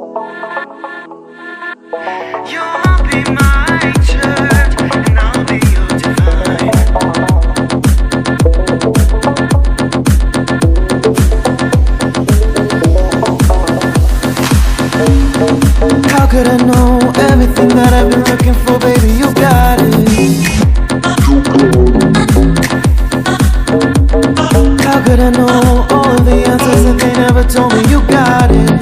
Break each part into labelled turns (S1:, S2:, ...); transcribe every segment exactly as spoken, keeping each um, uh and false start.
S1: You'll be my church, and I'll be your divine. How could I know everything that I've been looking for, baby? You got it. How could I know all of the answers that they never told me? You got it.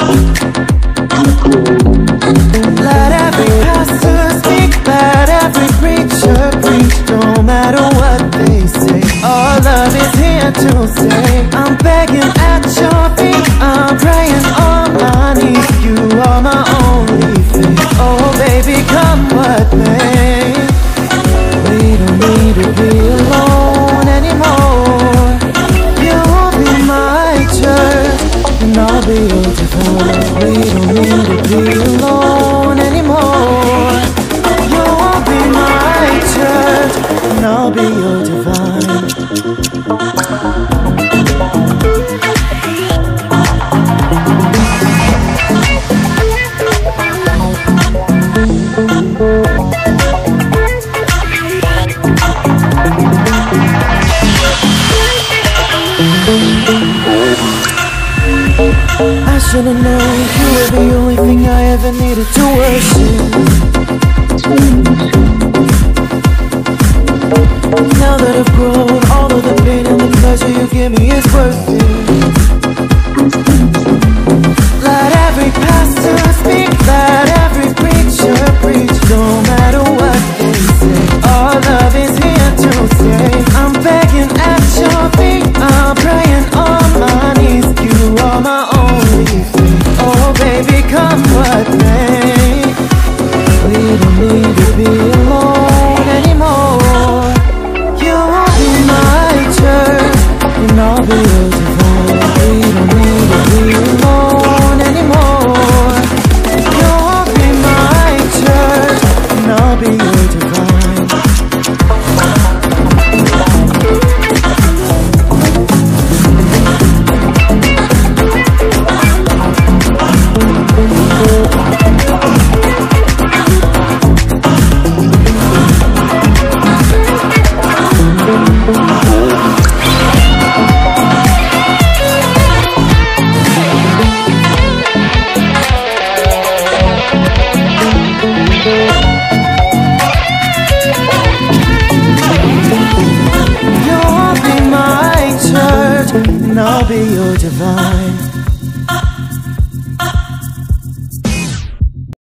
S1: Let every pastor speak, let every preacher preach. No matter what they say, all love is here to say. I'm begging at your feet, I'm praying on my knees. You are my only faith. Oh baby, come what may. We don't need to be alone anymore. You'll be my church, and I'll be your divine. We don't need to be alone anymore. You'll be my church, and I'll be your divine. I should've known you were the only thing I ever needed to worship. Now that I've grown, all of the pain and the pleasure you give me is worth it.